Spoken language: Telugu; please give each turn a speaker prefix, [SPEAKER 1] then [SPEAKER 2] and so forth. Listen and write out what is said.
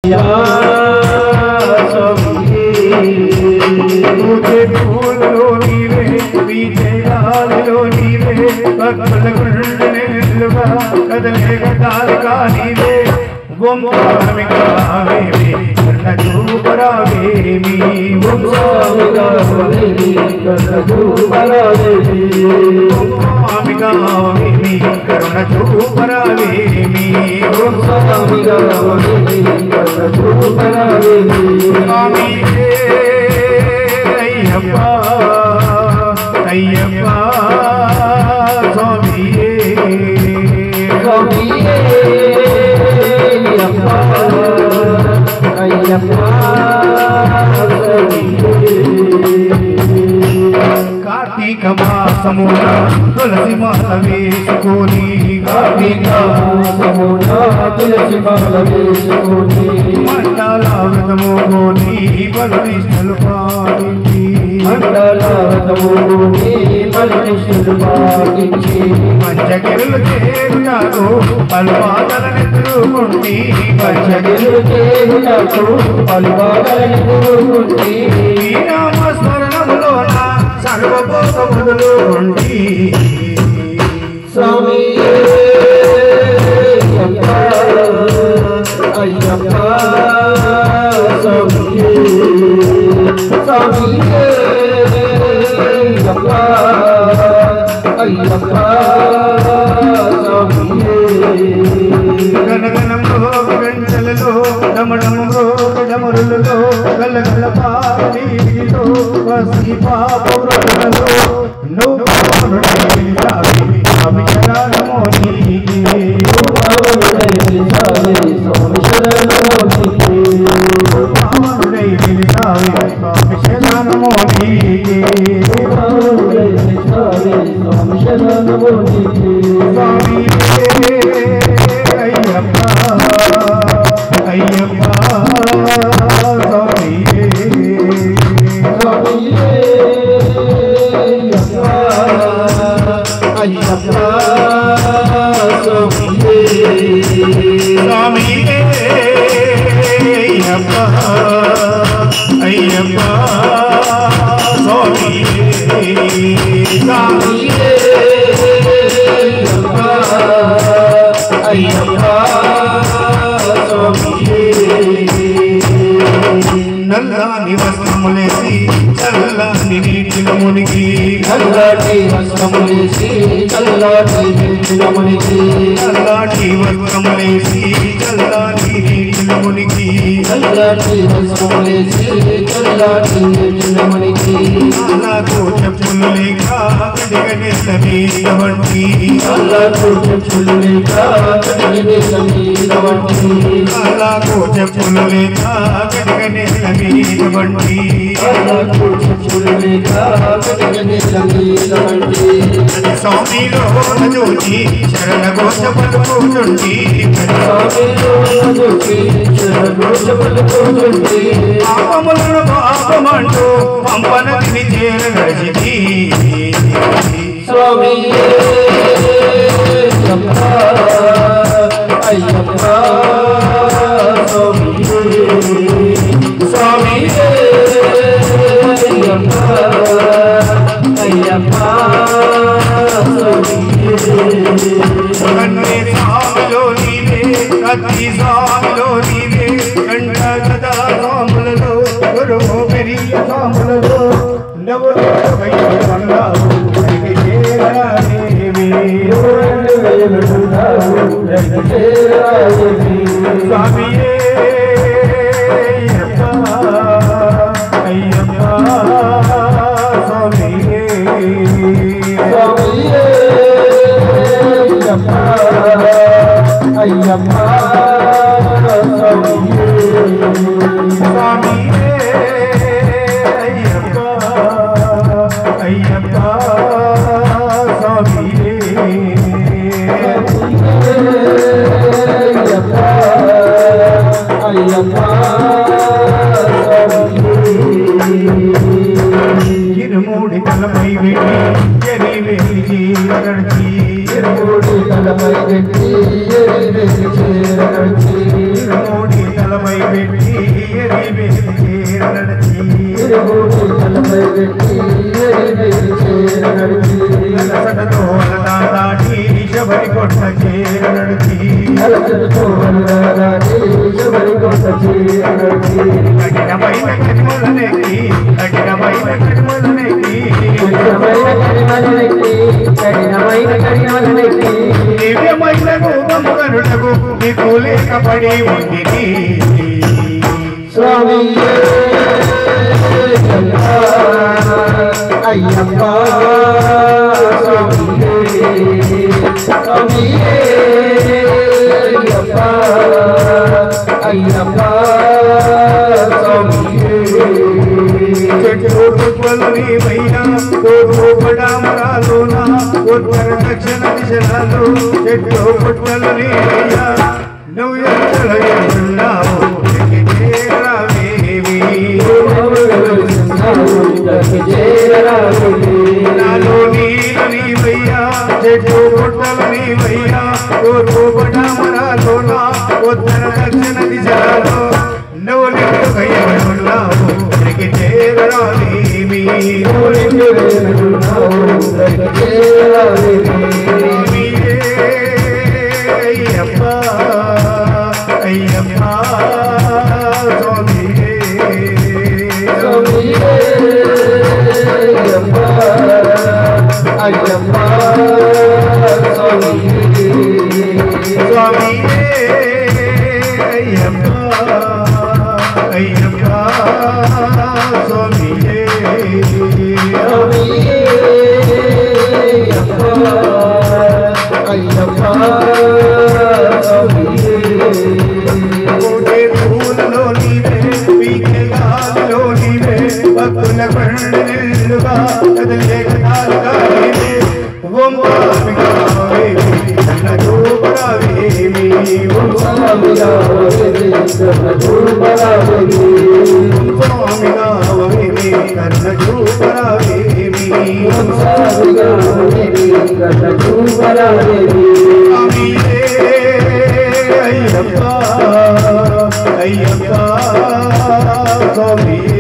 [SPEAKER 1] పూజే పూలలో నీవే విజయాలలో నీవే భక్తుల గుండె నిలువా కదలే గదాలుగా నీవే ఓం స్వామి గావేమి కరుణ చూపరావేమి ఓం స్వామి గావేమి కరుణ చూపరావేమి ఓం స్వామి గావేమి కరుణ చూపరావేమి ఓం స్వామి గావేమి కరుణ చూపరావేమి స్వామి అయ్యప్ప అయ్యప్ప స్వామియే స్వామియే కార్తీక మాసమున తులసి మాల వేసుకొని కార్తీక మాసమున తులసి మాల వేసుకొని మండల వ్రతముని బలనిష్టలు పాటించి మండల వ్రతముని బలనిష్టలు పాటించి పంచగిరులు చేరునాకు పలుపాదలనెత్తుకుంటి పంచగిరులు చేరునాకు పలుపాదలనెత్తుకుంటి నామస్మరణములోన సర్వభోగములు ఉండి స్వామి అయ్యప్ప స్వామి స్వామి అయ్యప్ప స్వామి గణగణంలో గంటలలో డమడములో డమరులలో గలగల పాటిలో వసి పాపురులలో నల్లాని వస్త్రములేసి చల్లాని నీటిలో మునిగి నల్లాటి వస్త్రములేసి చల్లాని నీటిలో మునిగి నల్లాటి వస్త్రములేసి చల్లాని నీటిలో మునిగి నల్లాటి వస్త్రములేసి చల్లాని నీటిలో మునిగి నాలకు చెప్పులు లేక కడిగనేల మీద వంటి నాలకు చెప్పులు లేక కడిగనేల మీద వంటి నాలకు చెప్పులు లేక కడిగనేల మీద వంటి నాలకు చెప్పులు లేక కడిగనేల మీద వంటి స్వామిలో జ్యోతి శరణ ఘోష పలుకుతుంటి స్వామిలో జ్యోతి శరణ ఘోష పలుకుతుంటి పాపములను పాపమంటూ పంపనదిని చేరగలిగి స్వామి అయ్యప్ప స్వామి స్వామి అయ్యప్ప కన్నే స్వామిలో నీవే కత్తి స్వామిలో నీవే కంఠ గదా స్వాములలో గురువు పెరియ స్వాములలో నవ్వులు వైకుండావు స్వామియే అయ్యప్ప అయ్యప్ప స్వామియే స్వామియే అయ్యప్ప అయ్యప్ప స్వామియే స్వామియే అయ్యప్ప అయ్యప్ప స్వామియే ఇరుమూడి తలపై వెట్టి ఎరివేలి చీరగడిచి ఇరుమూడి తలపై వెట్టి ఎరివేలి చీరగడిచి ఇరుమూడి తల తలపై పెట్టి ఎరివేలి నడిచి అలసటతో దాటి శబరి కొట్ట చేర నడిచి కఠినమైన కడిమలనెక్కి దివ్యమైన రూపముగనుటకు నీకు లేకపడి ఉంది
[SPEAKER 2] స్వామి అయ్యప్ప స్వామి స్వామి అయ్యప్ప అయ్యప్ప స్వామి
[SPEAKER 1] చెట్టు పుష్పలు నీవయ్యా పడామరాలోన ఉత్తర దక్షిణ దిశలలో చెట్టు పుష్పలు నీవయ్యా నువ్వు ఎన్నావు నాలో నీల నీవయ్యా చెట్టు పుట్టలు నీవయ్యా తూర్పు పడామరాలోన ఉత్తర దక్షిణ దిశలలో నువ్వు నిండుకయ్యన్నావు చేరరాలేమి అయ్యప్ప అయ్యప్ప స్వామి
[SPEAKER 2] అయ్యప్ప స్వామి
[SPEAKER 1] స్వామి అయ్యప్ప అయ్యప్ప స్వామి
[SPEAKER 2] అయ్యప్ప
[SPEAKER 1] పూలలో నీవే పీకే గాలిలో నీవే భక్తుల పండుగా కదలే కథాలుగా నీవే ఓం కన్న చూపరావేమి స్వామిగా కన్న చూపరావేమి అయ్యప్ప అయ్యప్ప స్వామి